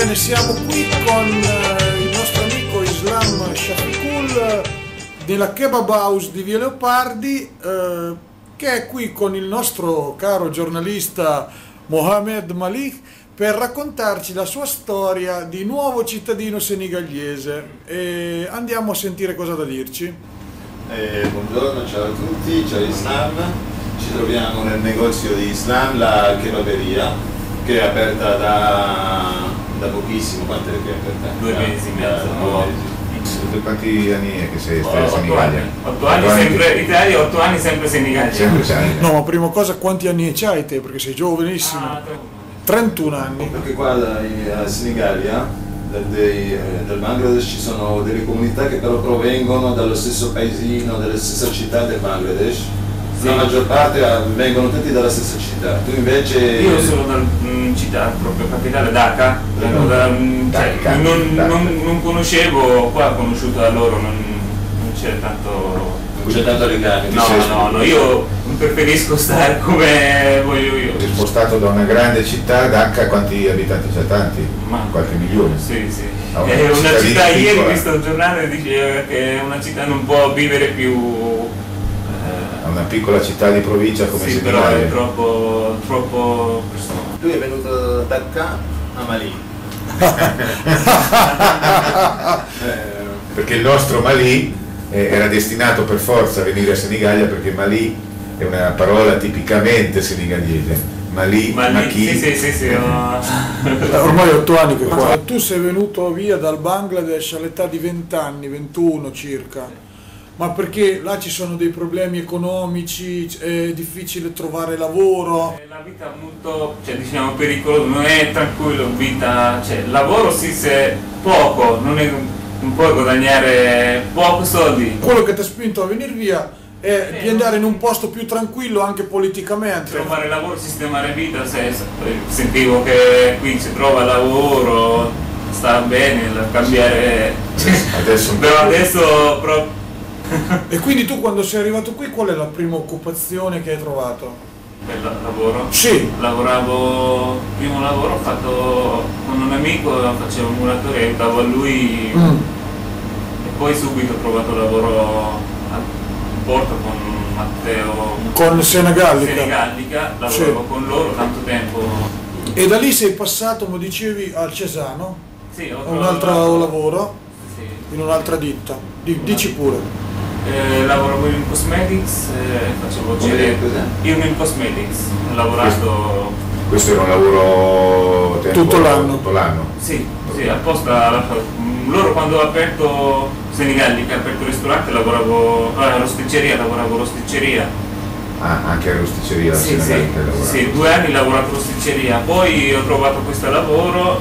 Bene, siamo qui con il nostro amico Islam Shafiqul della Kebab House di Via Leopardi, che è qui con il nostro caro giornalista Mohamed Malik per raccontarci la sua storia di nuovo cittadino senegallese, e andiamo a sentire cosa ha da dirci. Buongiorno, ciao a tutti, ciao Islam. Ci troviamo nel negozio di Islam, la kebaberia, che è aperta da pochissimo. Quanto è che è aperta? 2 mesi e mezzo. 2 mesi. Da quanti anni è che sei in Senigallia? 8 anni sempre Italia, 8 anni sempre Senigallia. Sempre Italia. No, ma prima cosa, quanti anni c'hai te? Perché sei giovanissimo. 31 anni. Perché qua a Senigallia, dal Bangladesh, ci sono delle comunità che però provengono dallo stesso paesino, dalla stessa città del Bangladesh. Sì. La maggior parte vengono tutti dalla stessa città. Tu invece... Io sono dalla città proprio capitale, Dhaka. Non conoscevo, qua ho conosciuto da loro, non c'è tanto... Non c'è tanto legame. No, io preferisco stare come voglio io. Sei spostato da una grande città, Dhaka, quanti abitanti c'è? Tanti? Ma qualche milione? Sì. È una città, ieri ho visto un giornale che diceva che una città non può vivere più... Una piccola città di provincia come sì, Senigallia. però è troppo persone. Lui è venuto da Dhaka a Malì. Perché il nostro Malì era destinato per forza a venire a Senigallia, perché Malì è una parola tipicamente senegallese. Malì, Maki. Sì. Ormai 8 anni che qua. Tu sei venuto via dal Bangladesh all'età di 20 anni, 21 circa. Ma perché là ci sono dei problemi economici, è difficile trovare lavoro? La vita è molto, diciamo, pericolosa, non è tranquillo, lavoro sì, se poco, non puoi guadagnare poco soldi. Quello che ti ha spinto a venire via è di andare in un posto più tranquillo anche politicamente. Trovare lavoro, sistemare vita, sentivo che qui si trova lavoro, sta bene, cambiare... Però adesso proprio... E quindi tu, quando sei arrivato qui, qual è la prima occupazione che hai trovato? Per lavoro? Sì. Primo lavoro ho fatto con un amico, facevo un muratore, aiutavo a lui e poi subito ho trovato lavoro a Porto con Matteo. Con Senegallica, lavoravo sì. Con loro tanto tempo. E da lì sei passato, mi dicevi, al Cesano? Sì, a un altro lavoro? Sì. In un'altra ditta? Dici pure. Lavoravo in cosmetics, facevo in cosmetics, ho lavorato... Questo era un lavoro tutto l'anno? Tutto l'anno? Sì, apposta. Loro quando ho aperto Senigallia, che ha aperto il ristorante, lavoravo rosticceria. Ah, anche a rosticceria? Sì, 2 anni ho lavorato rosticceria, poi ho trovato questo lavoro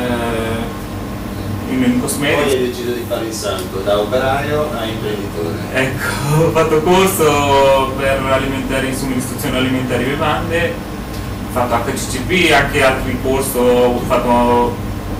in cosmetics. Poi hai deciso di fare il salto da operaio a imprenditore. Ecco, ho fatto corso per somministrazione alimentari e bevande, ho fatto HCCP, anche altri corsi, ho fatto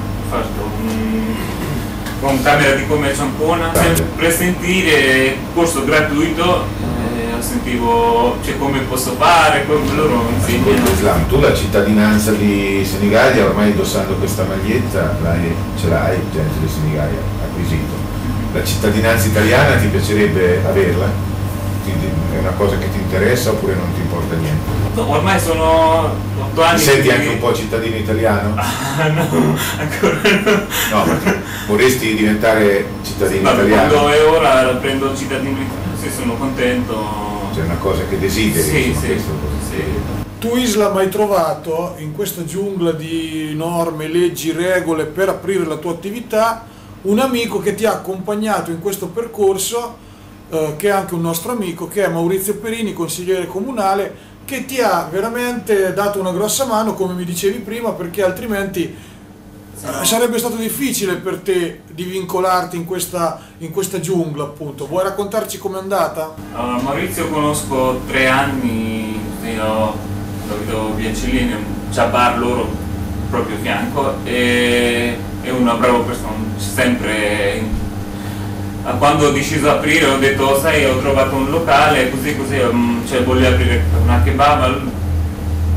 con Camera di Commercio Ancona, per sentire corso gratuito, sentivo come posso fare, come loro insegnano. Islam, tu la cittadinanza di Senigallia, ormai indossando questa maglietta, ce l'hai, gente di Senigallia, acquisito. La cittadinanza italiana ti piacerebbe averla? È una cosa che ti interessa oppure non ti importa niente? No, ormai sono 8 anni. Ti senti anche un po' cittadino italiano? No, ancora no. No, ma vorresti diventare cittadino italiano? Quando è ora prendo cittadino italiano, sì, sono contento. C'è una cosa che desideri? Sì. Tu, Islam, hai trovato in questa giungla di norme, leggi, regole per aprire la tua attività un amico che ti ha accompagnato in questo percorso, che è anche un nostro amico, che è Maurizio Perini, consigliere comunale, che ti ha veramente dato una grossa mano, come mi dicevi prima, perché altrimenti sarebbe stato difficile per te di vincolarti in questa giungla, appunto. Vuoi raccontarci com'è andata? Maurizio conosco 3 anni, io abito via Cellini, c'è bar loro proprio a fianco, e è una brava persona, sempre... Quando ho deciso di aprire ho detto, sai, ho trovato un locale, così, voglio aprire una kebab,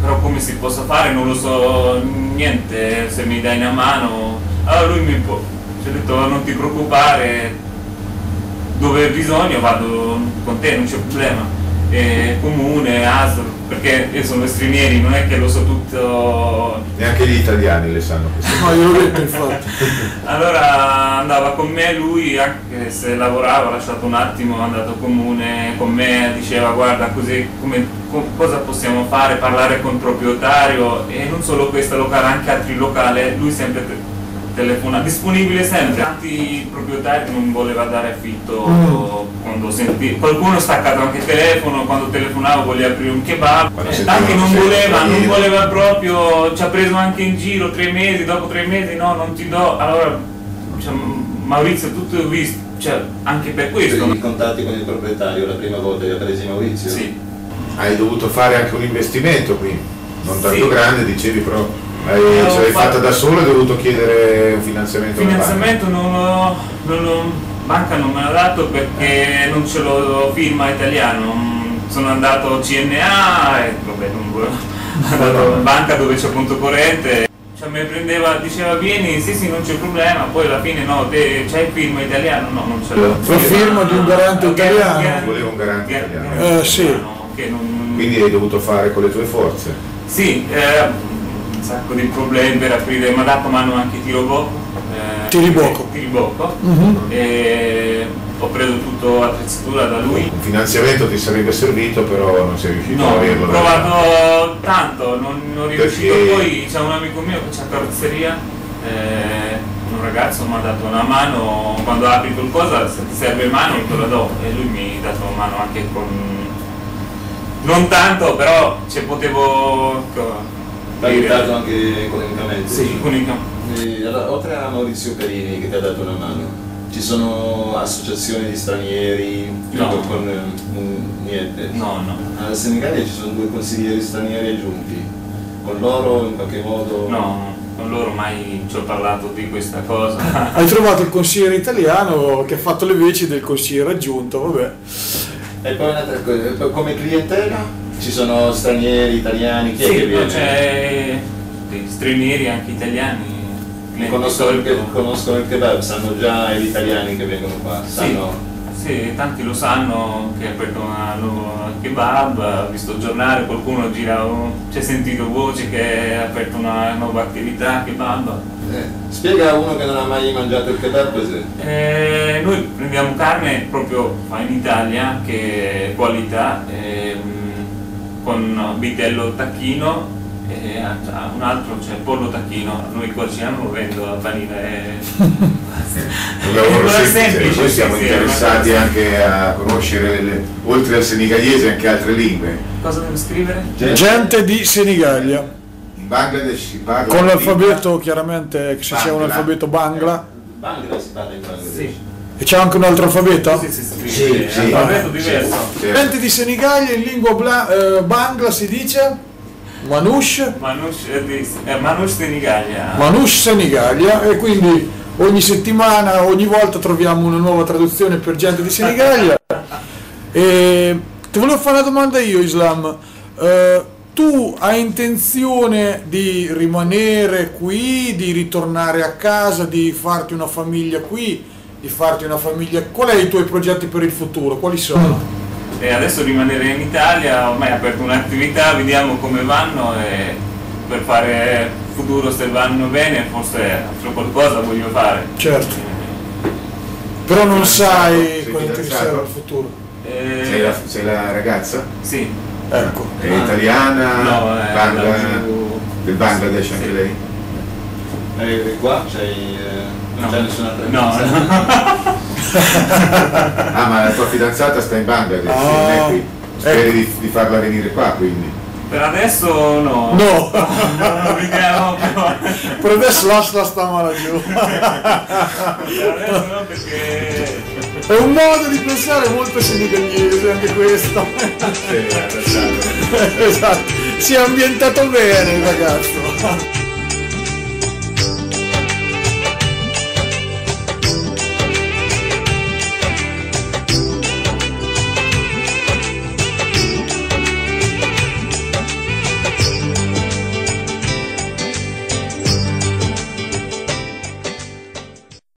però come si possa fare non lo so niente, se mi dai una mano. Allora lui ci ha detto non ti preoccupare, dove hai bisogno vado con te, non c'è problema. Comune, ASL, perché io sono stranieri, non è che lo so tutto. Neanche gli italiani le sanno queste No, io l'ho detto infatti. Allora andava con me lui, anche se lavorava, ha lasciato un attimo, è andato comune con me, diceva guarda così cosa possiamo fare, parlare con il proprietario, e non solo questo locale, anche altri locali, lui sempre telefona, disponibile sempre. Tanti proprietari non voleva dare affitto quando sentì qualcuno staccato anche il telefono, quando telefonavo voleva aprire un kebab, tanti non voleva proprio, ci ha preso anche in giro 3 mesi, dopo 3 mesi no non ti do, allora cioè, Maurizio tutto visto, cioè anche per questo. I contatti con il proprietario la prima volta li ha presi Maurizio? Sì. Hai dovuto fare anche un investimento qui, non tanto Sì. grande, dicevi, però ce l'hai fatta da solo, hai dovuto chiedere un finanziamento alla banca? Finanziamento banca non me l'ha dato perché non ce l'ho firma italiano, sono andato CNA e vabbè non volevo, andato in banca dove c'è conto corrente, cioè, mi prendeva, diceva vieni, sì non c'è problema, poi alla fine no, te c'hai firma italiano? No, non ce l'ho. La firma di un garante italiano? Volevo un garante italiano. Sì. Quindi hai dovuto fare con le tue forze? Sì, un sacco di problemi per aprire, mi ha dato mano anche Tiribocco. E ho preso tutto attrezzatura da lui. Un finanziamento ti sarebbe servito, però non sei riuscito a No, averlo. ho provato tanto, non riuscito. Perché? Poi c'è un amico mio che c'ha carrozzeria, un ragazzo mi ha dato una mano, quando apri qualcosa se ti serve mano te la do, e lui mi ha dato mano anche con, non tanto, però potevo T'ha aiutato anche economicamente? Sì, economicamente. Allora, oltre a Maurizio Perini che ti ha dato una mano, ci sono associazioni di stranieri? No. Niente? No. Al Senigallia ci sono 2 consiglieri stranieri aggiunti, con loro in qualche modo? No, con loro mai ci ho parlato di questa cosa. Hai trovato il consigliere italiano che ha fatto le veci del consigliere aggiunto, vabbè. E poi un'altra cosa, come clientela? Ci sono stranieri, italiani, chi è Sì, che viene? c'è dei stranieri anche italiani. Conoscono il kebab, sanno già gli italiani che vengono qua, sanno? Sì, tanti lo sanno che ha aperto una nuova kebab, ha visto il giornale, qualcuno gira, c'è sentito voci che ha aperto una nuova attività kebab. Spiega a uno che non ha mai mangiato il kebab cos'è. Noi prendiamo carne proprio in Italia, che è qualità, con vitello tacchino, e un altro c'è pollo tacchino, noi cuociniamo vendo la panina. Un lavoro semplice, noi siamo interessati anche a conoscere, oltre al senegallese, anche altre lingue. Cosa devo scrivere? Gente di Senigallia. In Bangladesh si parla Con l'alfabeto chiaramente, se c'è un Bangla. alfabeto Bangla. Bangla si parla in Bangladesh? Sì. E c'è anche un altro alfabeto? Così si scrive, Sì, è un alfabeto diverso. Gente di Senigallia in lingua Bangla si dice Manush Manush Senigallia. Manush Senigallia, e quindi ogni settimana, ogni volta troviamo una nuova traduzione per gente di Senigallia. E ti volevo fare una domanda io, Islam. Tu hai intenzione di rimanere qui, di ritornare a casa, di farti una famiglia qui, di farti una famiglia? Qual è i tuoi progetti per il futuro? Quali sono? E adesso rimanere in Italia, ormai ho aperto un'attività, vediamo come vanno, e per fare futuro, se vanno bene, forse altro qualcosa voglio fare. Certo. Però non sai Sei cosa ti fidanzato? riserva il futuro. Sei la ragazza? Sì. Ecco. È italiana? No, del Bangladesh anche sì. lei? Qua non c'è nessun'altra No. Ah, ma la tua fidanzata sta in Bangladesh, non è qui. Speri di farla venire qua, quindi? Per adesso no. No. Non vediamo, però. Per adesso lascia sta male giù. Per adesso no, perché È un modo di pensare molto senegallese anche questo. Sì, Esatto. Si è ambientato bene il ragazzo.